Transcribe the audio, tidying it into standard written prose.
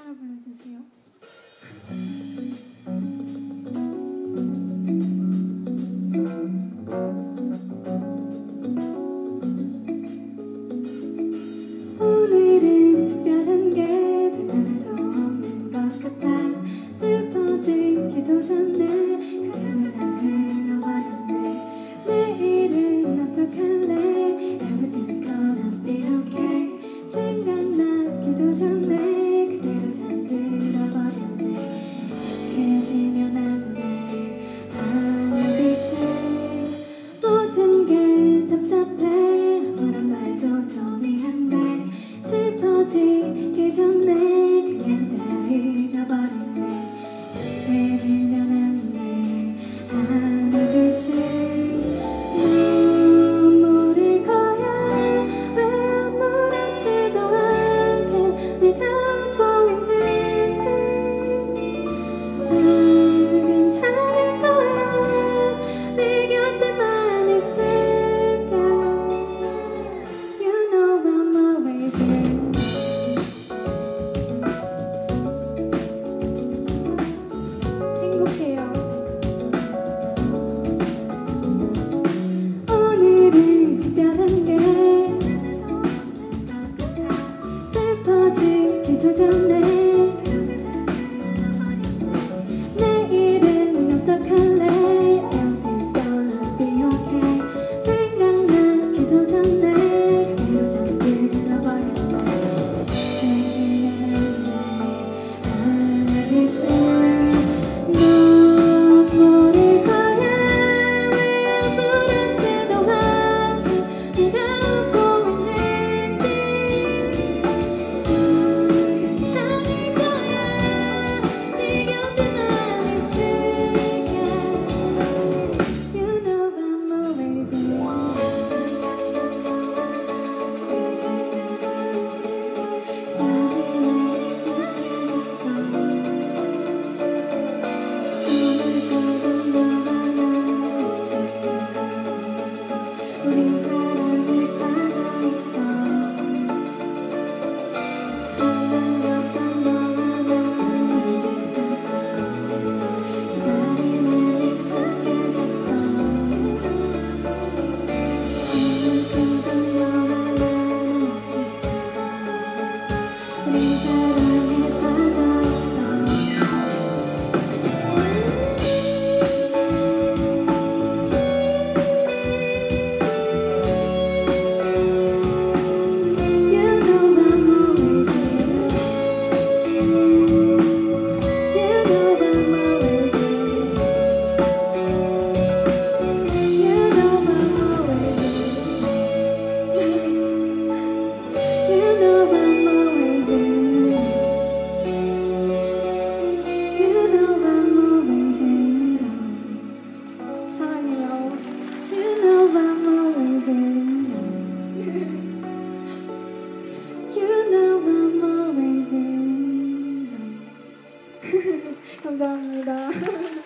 하나 불러주세요. 오늘은 특별한 게 대단해도 없는 것 같아. 슬퍼지기도 전에 그녀가 나를 잃어버렸네. 내일은 어떡할래? Everything's gonna be okay. 생각나기도 전에 그대로 잠들어버렸네. 약해지면 안 돼. 하늘듯이 모든 게 답답해. 뭐란 말도 더 미안해. 슬퍼지기 전에 그냥 다 잊어버릴래. 약해지면 안 돼. 하늘듯이 눈물일 거야. 왜 아무렇지도 않게 네가 웃고 있는지. 다 괜찮을 거야. 네 곁에만 있을게. You know I'm always here. 행복해요. 오늘은 특별한 게 하나도 없는 것 같아. 슬퍼지기도 전에 내일은 어떡할래? Everything's gonna be okay. 생각나기도 전에 그대로 잠들어버렸네. 해지면 안 돼. 하늘듯이 눈물일 거야. 왜 아무렇지도 않게 네가 웃고 있는지. 괜찮을 거야. 네 곁에만 있을게. You know I'm always here. 잊을 수가 없는 나를 날 익숙해졌어. 오늘도 너와 나를 잊을 수가 없는 우린 사랑에 빠져있어. 만났던 너와 나를 잊을 수가 없는 나를 날 익숙해졌어. 오늘도 너와 나를 잊을 수가 없는 우린 사랑에 빠져있어. You know I'm always here. You know I'm always here. You know I'm always here. You know I'm always here. You know I'm always here. 사랑해요. You know I'm always here. You know I'm always in love. 감사합니다.